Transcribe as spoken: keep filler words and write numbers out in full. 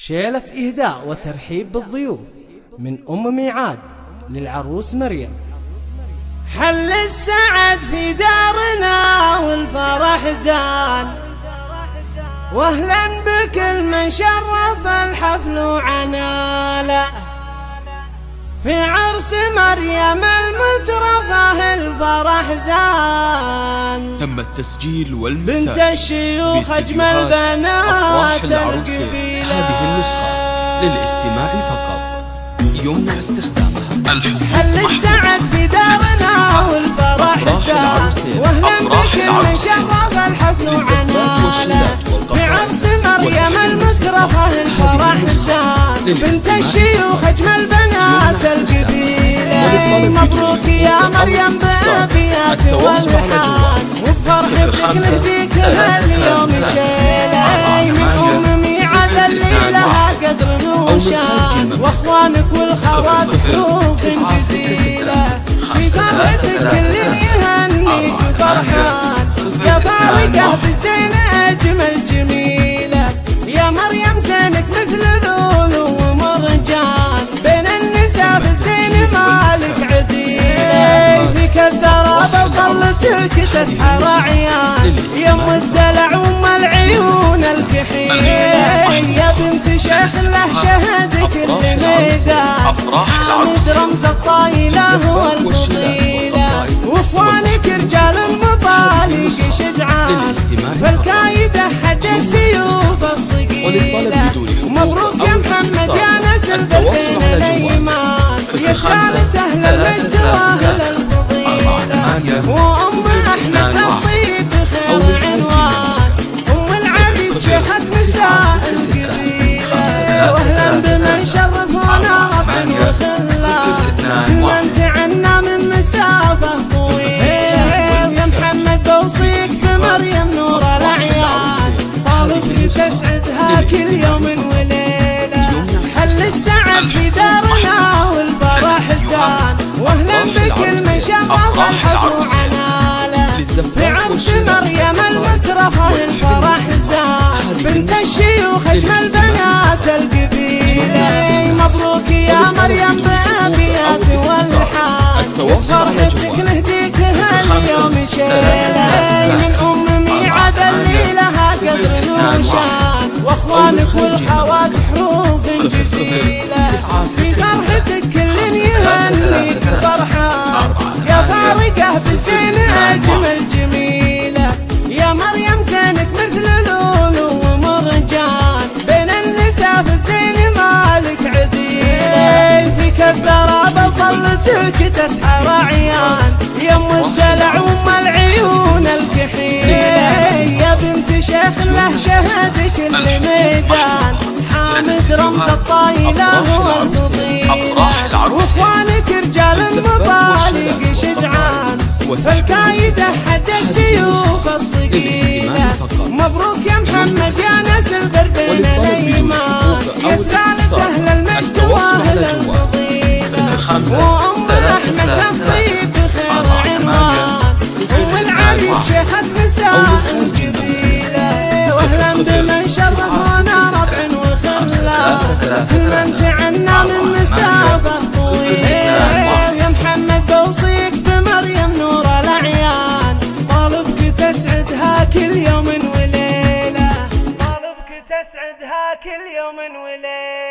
شيلة إهداء وترحيب بالضيوف من أم ميعاد للعروس مريم. حل السعد في دارنا والفرح زان، واهلا بكل من شرف الحفل وعناله. في عرس مريم المترفه الفرح زان، تم التسجيل والمساج بنت الشيوخ أجمل بنات القبيلة. هذه النسخة للاستماع فقط، يمنع استخدامها. حل السعد في دارنا والفرح زان، واهلا بكل من شرف الحفل وعناله. في عرس مريم المترفه الفرح زان، بنت الشيوخ أجمل بنات القبيلة. مبروك يا مريم بأبيات والحان، وبفرحتك نهديك هاليوم شيلة. من أم ميعاد اللي لها قدر وشان، واخوانك والخوات حروف جزيلة. في فرحتك كل يهنيك وفرحان، يا فارقة بزين أجمل جميلة. يا مريم زينك مثل ذول ومرجان، بين النساء بالزين مالك عديل. فيك الثرى بطلتك تسحر عيان، يم الدلع وام العيون الكحيل. يا بنت شيخ له شهدك الميدان، حامد رمز الطايلة والفضيلة. واخوانك رجال المطالق شجعان، فالكايدة حد السيوف الصقيلة. مبروك يا محمد يا نسل بين الايمان، يا خالة اهل المجد واهل الفضيلة. وام احمد الطيب خير عنوان، ام العبيد شيخة نساء القبيلة. واهلا بمن شرفونا ربا وخلا، من تعنا من مسافة طويلة. يا محمد بوصيك بمريم نور الاعيان، طالبك تسعدها كل يوم وليلة. حل السعد في دارنا والفرح زان، واهلا بكل من شرف الحفل وعناله. في عرس مريم المترفه الفرح زان، بنت الشيوخ اجمل بنات القبيله. مبروك يا مريم بأبيات والحان، وبفرحتك نهديك هاليوم شيله. من ام ميعاد اللي لها قدر وشان، واخوانك والخوات حروف جزيله. في فرحتك كل يهنيك فرحان، يا فارقه بزين اجمل جميله. يا مريم زينك مثل لولو ومرجان، بين النساء بالزين مالك عديل. فيك الثرى بطلتك تسحر عيان، يم الدلع وام العيون الكحيل. يا بنت شيخ له شهدك الميدان، حامد رمز الطايلة والفضيلة. واخوانك رجال المطالق شجعان، فالكايدة حد السيوف الصقيلة. مبروك يا محمد يا نسل بين الايمان، يا سلالة اهل المجد واهل الفضيلة. وام احمد الطيب خير عنوان، ام العبيد شيخة نساء القبيلة. واهلا بمن شرفونا ربع وخلا، من تعنا من مسافة طويلة. يا محمد بوصيك بمريم نور الاعيان، طالبك تسعدها كل يوم وليلة. طالبك تسعدها كل يوم وليلة.